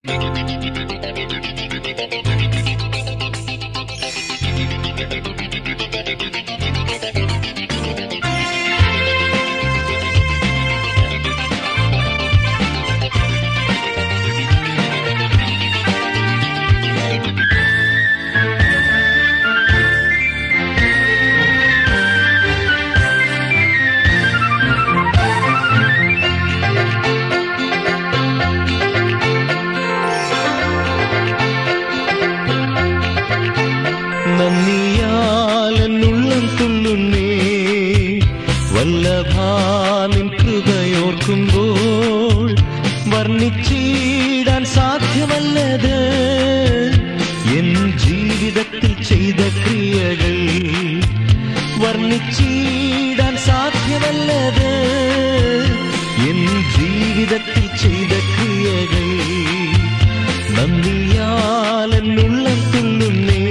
വല്ലഭാനിൻ കൃപയോർക്കുമ്പോൾ വർണ്ണിച്ചിടാൻ സാധ്യമല്ലത് N ജീവിതത്തിൽ ചെയ്ത ക്രിയകൾ. വർണ്ണിച്ചിടാൻ സാധ്യമല്ലത് എൻ ജീവിതത്തിൽ ചെയ്ത ക്രിയകൾ. നന്ദിയാൽ എന്നുള്ളം തുള്ളുന്നേ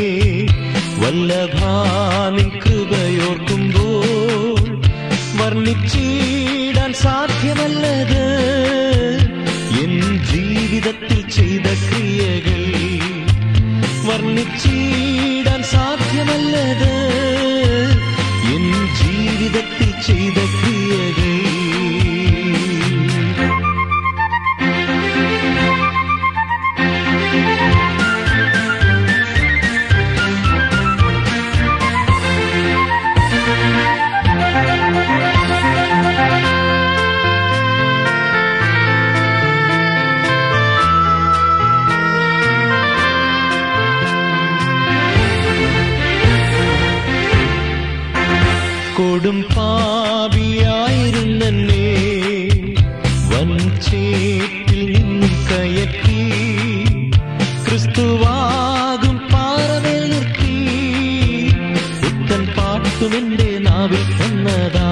വല്ലഭാനിൻ കൃപയോർക്കുമ്പോൾ വർണ്ണിച്ചിടാൻ സാധ്യമല്ലത് എൻ ജീവിതത്തിൽ ചെയ്ത ക്രിയകൾ. വർണ്ണിച്ചിടാൻ സാധ്യമല്ലത് എൻ ജീവിതത്തിൽ ചെയ്ത ക്രിയകൾ. കൊടും പാപിയായിരുന്നെന്നെ വൻചേറ്റിൽ നിന്നും കയറ്റി ക്രിസ്തുവാകും പാറമേൽ നിർത്തി പുത്തൻ പാട്ടുമെന്റെ നാവിൽ തന്നതാ.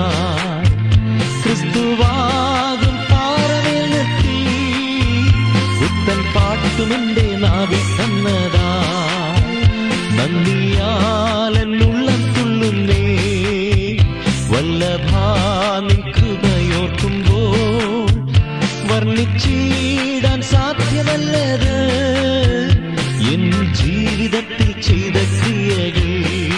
ക്രിസ്തുവാകും പാറമേൽ നിർത്തി പുത്തൻ പാട്ടുമെന്റെ നാവിൽ തന്നതാ. നന്ദിയാൽ എന്നുള്ളം തുള്ളുന്നേ വല്ലഭാനിൻ കൃപയോർക്കുമ്പോൾ വർണ്ണിച്ചിടാൻ സാധ്യമല്ലത് എൻ ജീവിതത്തിൽ ചെയ്ത ക്രിയകൾ.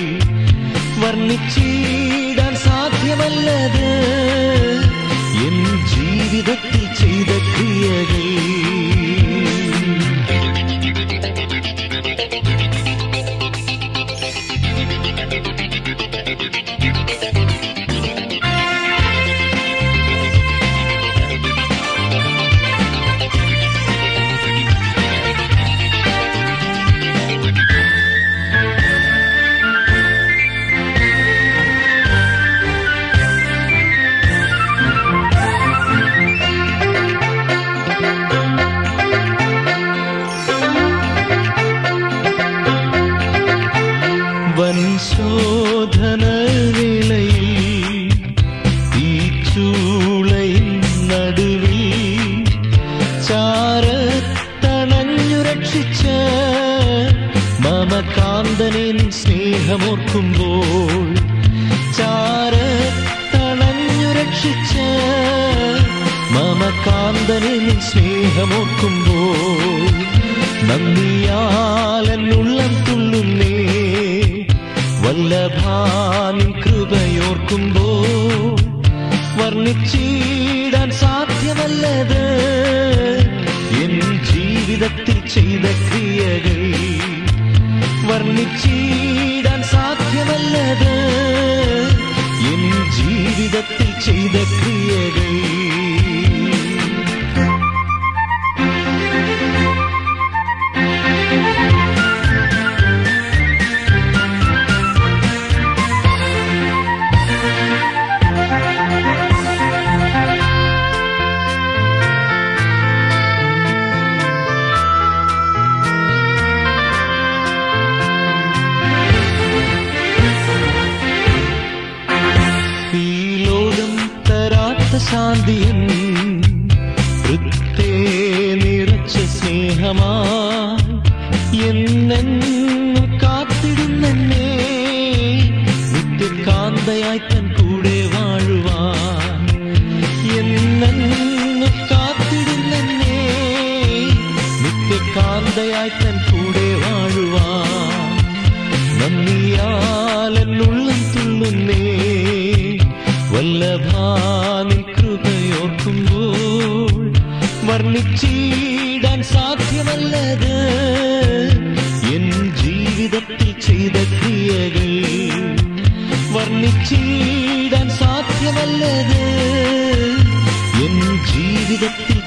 വർണ്ണിച്ചിടാൻ സാധ്യമല്ലത് എൻ ജീവിതത്തിൽ ചെയ്ത ക്രിയകൾ. വൻശോധന വേളയിൽ ഈ ചൂളയിൻ നടുവിൽ ചാരത്തണഞ്ഞു രക്ഷിച്ച മമകാന്തനെ സ്നേഹമോർക്കുമ്പോൾ ചാരത്തണഞ്ഞു രക്ഷിച്ച മമകാന്തനെ സ്നേഹമോർക്കുമ്പോൾ നന്ദിയാൽ എന്നുള്ളം തുള്ളുന്നേ വല്ലഭാനിൻ കൃപയോർക്കുമ്പോൾ വർണ്ണിച്ചിടാൻ സാധ്യമല്ലത് എൻ ജീവിതത്തിൽ ചെയ്ത ക്രിയകൾ. വർണ്ണിച്ചിടാൻ സാധ്യമല്ലത് എൻ ജീവിതത്തിൽ ചെയ്ത ക്രിയകൾ. ശാന്തിയൻ വൃത്തേ നിറച്ച സ്നേഹമാ എന്നെന്നും കാത്തിടുന്നെന്നെ നിത്യകാന്തയായി തൻ കൂടെ വാഴുവാൻ. എന്നെന്നും കാത്തിടുന്നെന്നെ തുണയായി തൻ കൂടെ വാഴുവാൻ നന്ദിയാൽ എന്നുള്ളം തുള്ളുന്നേ വല്ലഭാനിൻ കൃപയോർക്കുമ്പോൾ വർണ്ണിച്ചിടാൻ സാധ്യമല്ലത് എൻ ജീവിതത്തിൽ ചെയ്ത ക്രിയകൾ വർണ്ണിച്ചിടാൻ സാധ്യമല്ലത് എൻ ജീവിതത്തിൽ